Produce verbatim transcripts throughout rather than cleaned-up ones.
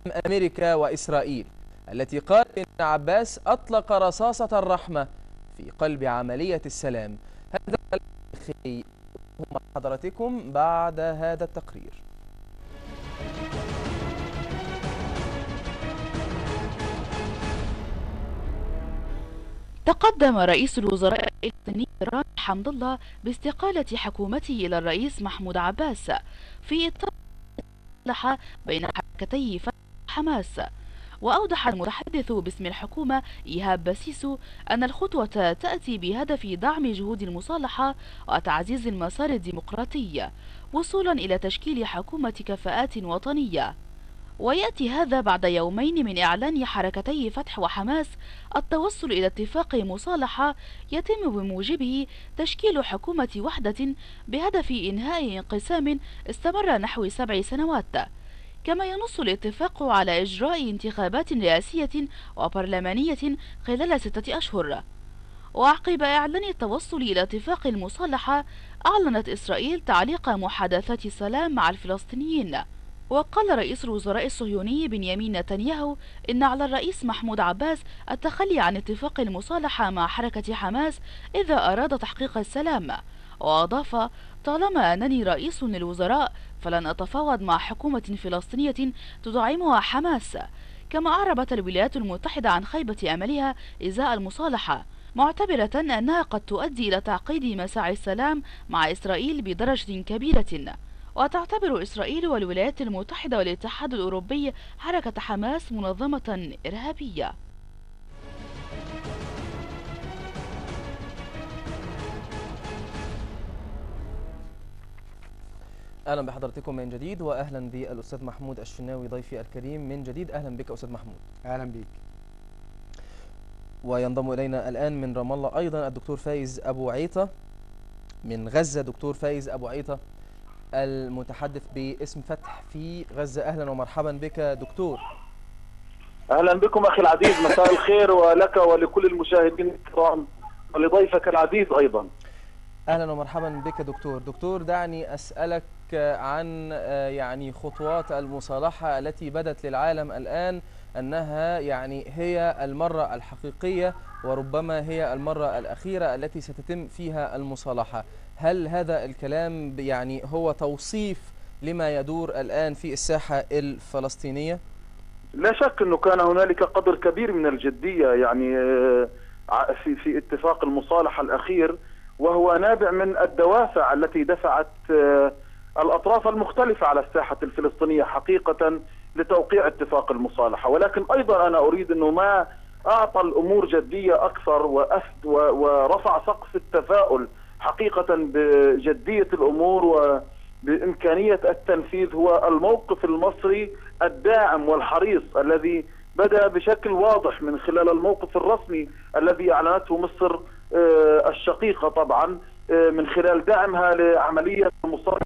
أمريكا وإسرائيل التي قال إن عباس أطلق رصاصة الرحمة في قلب عملية السلام. هذا الأخي مع حضراتكم بعد هذا التقرير. تقدم رئيس الوزراء الفلسطيني رامي حمد الله باستقالة حكومته إلى الرئيس محمود عباس في إطار المصالحة بين حركتي فتح وحماس. وأوضح المتحدث باسم الحكومة إيهاب بسيسو أن الخطوة تأتي بهدف دعم جهود المصالحة وتعزيز المسار الديمقراطي وصولا إلى تشكيل حكومة كفاءات وطنية. ويأتي هذا بعد يومين من إعلان حركتي فتح وحماس التوصل إلى اتفاق مصالحة يتم بموجبه تشكيل حكومة وحدة بهدف إنهاء انقسام استمر نحو سبع سنوات. كما ينص الاتفاق على إجراء انتخابات رئاسية وبرلمانية خلال ستة أشهر. وعقب إعلان التوصل إلى اتفاق المصالحة، أعلنت إسرائيل تعليق محادثات السلام مع الفلسطينيين. وقال رئيس الوزراء الصهيوني بنيامين نتنياهو إن على الرئيس محمود عباس التخلي عن اتفاق المصالحة مع حركة حماس إذا أراد تحقيق السلام. وأضاف: طالما أنني رئيس للوزراء فلن أتفاوض مع حكومة فلسطينية تدعمها حماس. كما أعربت الولايات المتحدة عن خيبة أملها إزاء المصالحة، معتبرة أنها قد تؤدي إلى تعقيد مساعي السلام مع إسرائيل بدرجة كبيرة. وتعتبر إسرائيل والولايات المتحدة والاتحاد الأوروبي حركة حماس منظمة إرهابية. أهلا بحضرتكم من جديد، وأهلا بالأستاذ محمود الشناوي ضيفي الكريم من جديد. أهلا بك أستاذ محمود. أهلا بك. وينضم إلينا الآن من رام الله أيضا الدكتور فايز أبو عيطة، من غزة دكتور فايز أبو عيطة المتحدث باسم فتح في غزة. أهلا ومرحبا بك دكتور. أهلا بكم أخي العزيز، مساء الخير ولك ولكل المشاهدين الكرام ولضيفك العزيز أيضا. أهلا ومرحبا بك دكتور. دكتور دعني أسألك عن يعني خطوات المصالحة التي بدت للعالم الآن أنها يعني هي المرة الحقيقية وربما هي المرة الأخيرة التي ستتم فيها المصالحة. هل هذا الكلام يعني هو توصيف لما يدور الآن في الساحة الفلسطينية؟ لا شك أنه كان هنالك قدر كبير من الجدية يعني في في اتفاق المصالحة الأخير، وهو نابع من الدوافع التي دفعت الأطراف المختلفة على الساحة الفلسطينية حقيقة لتوقيع اتفاق المصالحة. ولكن أيضا أنا أريد أنه ما أعطى الأمور جدية أكثر وأفد ورفع سقف التفاؤل حقيقة بجدية الأمور وبإمكانية التنفيذ هو الموقف المصري الداعم والحريص الذي بدأ بشكل واضح من خلال الموقف الرسمي الذي أعلنته مصر الشقيقة طبعا من خلال دعمها لعملية المصالحة،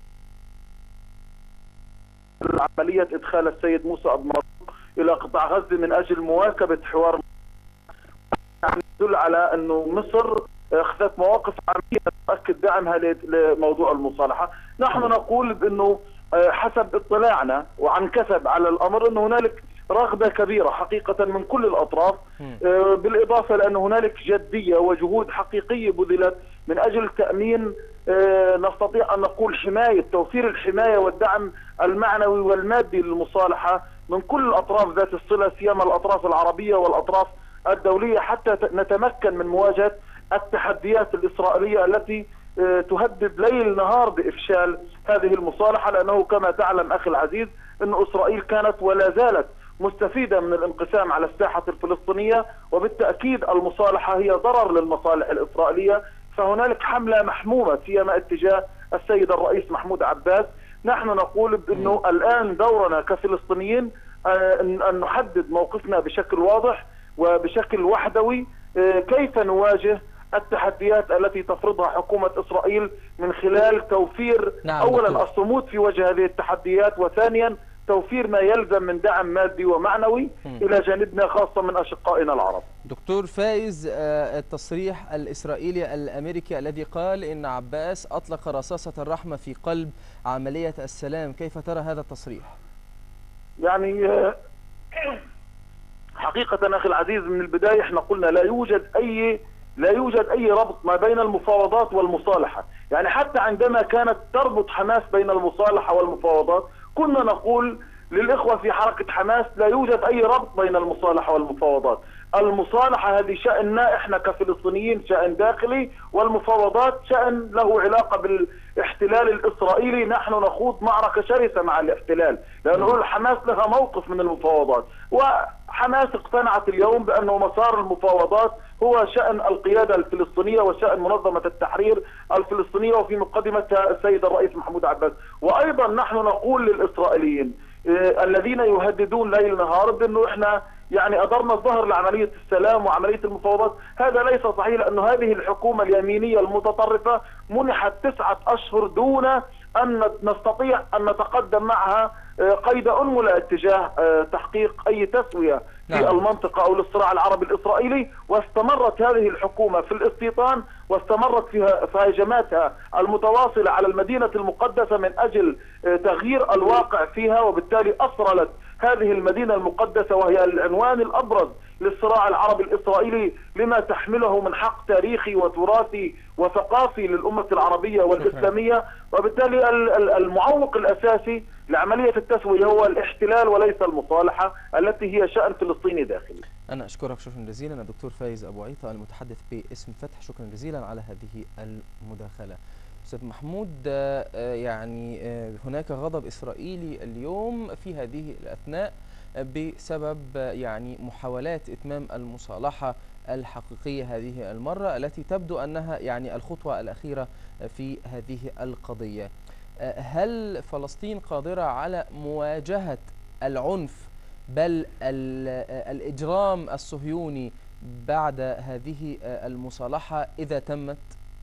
عملية إدخال السيد موسى أبو مرزوق إلى قطاع غزة من أجل مواكبة حوار، يعني يدل على أنه مصر أخذت مواقف عملية تؤكد دعمها لموضوع المصالحة. نحن نقول بأنه حسب اطلاعنا وعن كسب على الأمر أن هنالك رغبة كبيرة حقيقة من كل الأطراف، بالإضافة لأن هنالك جدية وجهود حقيقية بذلت من أجل تأمين نستطيع أن نقول حماية توفير الحماية والدعم المعنوي والمادي للمصالحة من كل الأطراف ذات الصلة، سيما الأطراف العربية والأطراف الدولية، حتى نتمكن من مواجهة التحديات الإسرائيلية التي تهدد ليل نهار بإفشال هذه المصالحة. لأنه كما تعلم أخي العزيز أن إسرائيل كانت ولا زالت مستفيدة من الانقسام على الساحة الفلسطينية، وبالتأكيد المصالحة هي ضرر للمصالح الإسرائيلية. فهنالك حملة محمومة سيما اتجاه السيد الرئيس محمود عباس. نحن نقول بأنه الآن دورنا كفلسطينيين أن نحدد موقفنا بشكل واضح وبشكل وحدوي، كيف نواجه التحديات التي تفرضها حكومة إسرائيل من خلال توفير نعم أولا دكتور. الصمود في وجه هذه التحديات، وثانيا توفير ما يلزم من دعم مادي ومعنوي م. إلى جانبنا خاصة من أشقائنا العرب. دكتور فايز، التصريح الإسرائيلي الأمريكي الذي قال إن عباس أطلق رصاصة الرحمة في قلب عملية السلام، كيف ترى هذا التصريح؟ يعني حقيقة أخي العزيز من البداية احنا قلنا لا يوجد أي لا يوجد أي ربط ما بين المفاوضات والمصالحة. يعني حتى عندما كانت تربط حماس بين المصالحة والمفاوضات كنا نقول للإخوة في حركة حماس لا يوجد أي ربط بين المصالحة والمفاوضات. المصالحة هذه شأننا احنا كفلسطينيين شأن داخلي، والمفاوضات شأن له علاقة بالاحتلال الإسرائيلي. نحن نخوض معركة شرسة مع الاحتلال لأنه حماس لها موقف من المفاوضات، وحماس اقتنعت اليوم بأنه مسار المفاوضات هو شأن القيادة الفلسطينية وشأن منظمة التحرير الفلسطينية وفي مقدمتها السيد الرئيس محمود عباس. وأيضا نحن نقول للإسرائيليين إيه الذين يهددون ليل نهار بأنه احنا يعني أدرنا الظهر لعملية السلام وعملية المفاوضات، هذا ليس صحيح، لأن هذه الحكومة اليمينية المتطرفة منحت تسعة أشهر دون أن نستطيع أن نتقدم معها قيد أنملة اتجاه تحقيق أي تسوية في نعم. المنطقة أو الصراع العربي الإسرائيلي. واستمرت هذه الحكومة في الاستيطان واستمرت في هجماتها المتواصلة على المدينة المقدسة من أجل تغيير الواقع فيها، وبالتالي أصرلت هذه المدينة المقدسة وهي العنوان الأبرز للصراع العربي الإسرائيلي لما تحمله من حق تاريخي وتراثي وثقافي للأمة العربية والإسلامية. وبالتالي المعوق الأساسي لعملية التسوية هو الاحتلال وليس المصالحة التي هي شأن فلسطيني داخلي. أنا أشكرك شكرا جزيلا الدكتور فايز أبو عيطة المتحدث باسم فتح، شكرا جزيلا على هذه المداخلة. أستاذ محمود، يعني هناك غضب إسرائيلي اليوم في هذه الأثناء بسبب يعني محاولات إتمام المصالحة الحقيقية هذه المرة التي تبدو أنها يعني الخطوة الأخيرة في هذه القضية. هل فلسطين قادرة على مواجهة العنف بل الإجرام الصهيوني بعد هذه المصالحة إذا تمت؟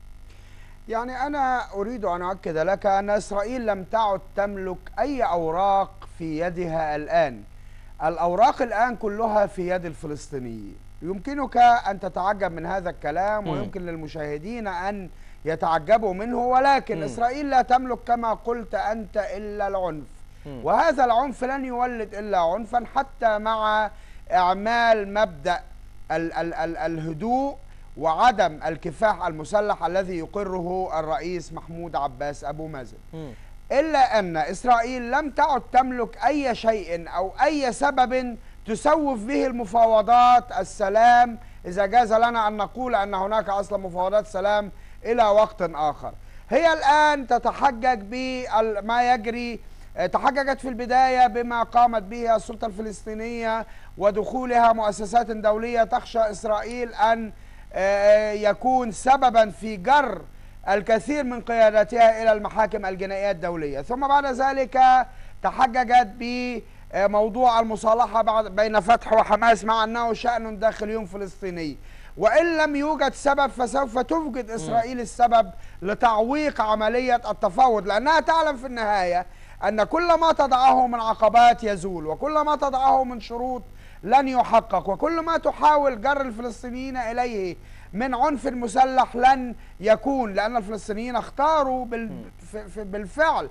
يعني أنا أريد أن أؤكد لك أن إسرائيل لم تعد تملك أي أوراق في يدها الآن. الأوراق الآن كلها في يد الفلسطينيين. يمكنك أن تتعجب من هذا الكلام ويمكن للمشاهدين أن يتعجبوا منه، ولكن م. إسرائيل لا تملك كما قلت أنت إلا العنف، م. وهذا العنف لن يولد إلا عنفا، حتى مع إعمال مبدأ ال ال ال الهدوء وعدم الكفاح المسلح الذي يقره الرئيس محمود عباس أبو مازن. م. إلا أن إسرائيل لم تعد تملك أي شيء أو أي سبب تسوف به المفاوضات السلام، إذا جاز لنا أن نقول أن هناك أصلا مفاوضات سلام إلى وقت آخر. هي الآن تتحجج بما يجري، تحججت في البداية بما قامت به السلطة الفلسطينية ودخولها مؤسسات دولية تخشى إسرائيل أن يكون سببا في جر الكثير من قياداتها إلى المحاكم الجنائية الدولية. ثم بعد ذلك تحججت بموضوع المصالحة بين فتح وحماس مع أنه شأن داخلي فلسطيني، وإن لم يوجد سبب فسوف توجد إسرائيل السبب لتعويق عملية التفاوض، لأنها تعلم في النهاية أن كل ما تضعه من عقبات يزول، وكل ما تضعه من شروط لن يحقق، وكل ما تحاول جر الفلسطينيين إليه من عنف مسلح لن يكون، لأن الفلسطينيين اختاروا بالفعل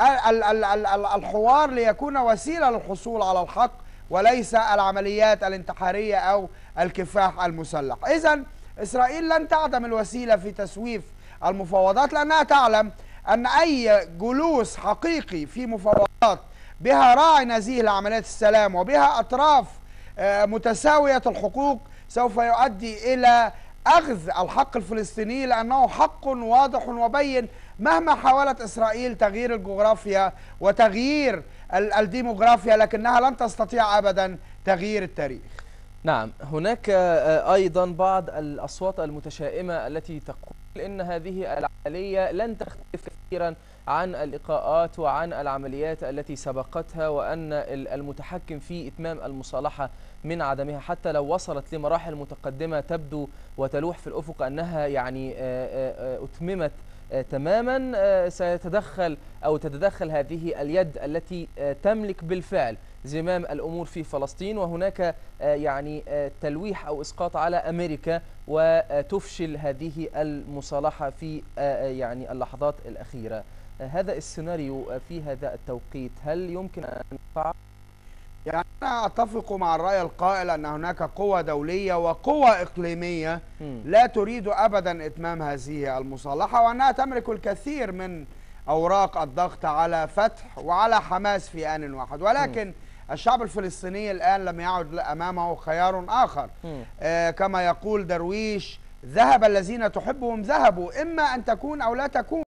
الحوار ليكون وسيلة للحصول على الحق وليس العمليات الانتحارية أو الكفاح المسلح. إذن إسرائيل لن تعدم الوسيلة في تسويف المفاوضات، لأنها تعلم أن أي جلوس حقيقي في مفاوضات بها راعي نزيه لعمليات السلام وبها أطراف متساوية الحقوق سوف يؤدي إلى أخذ الحق الفلسطيني، لأنه حق واضح وبين مهما حاولت إسرائيل تغيير الجغرافيا وتغيير الديموغرافيا، لكنها لن تستطيع أبدا تغيير التاريخ. نعم، هناك أيضا بعض الأصوات المتشائمة التي تقول إن هذه العملية لن تختلف كثيرا عن اللقاءات وعن العمليات التي سبقتها، وأن المتحكم في إتمام المصالحة من عدمها حتى لو وصلت لمراحل متقدمة تبدو وتلوح في الأفق أنها يعني أتممت تماما، سيتدخل أو تتدخل هذه اليد التي تملك بالفعل زمام الأمور في فلسطين، وهناك يعني تلويح أو إسقاط على أمريكا وتفشل هذه المصالحة في يعني اللحظات الأخيرة. هذا السيناريو في هذا التوقيت هل يمكن أن يقع؟ يعني أنا أتفق مع الرأي القائل أن هناك قوى دولية وقوى إقليمية مم. لا تريد أبدا إتمام هذه المصالحة، وأنها تملك الكثير من أوراق الضغط على فتح وعلى حماس في آن واحد، ولكن الشعب الفلسطيني الآن لم يعد أمامه خيار آخر. آه كما يقول درويش: ذهب الذين تحبهم ذهبوا، إما أن تكون أو لا تكون.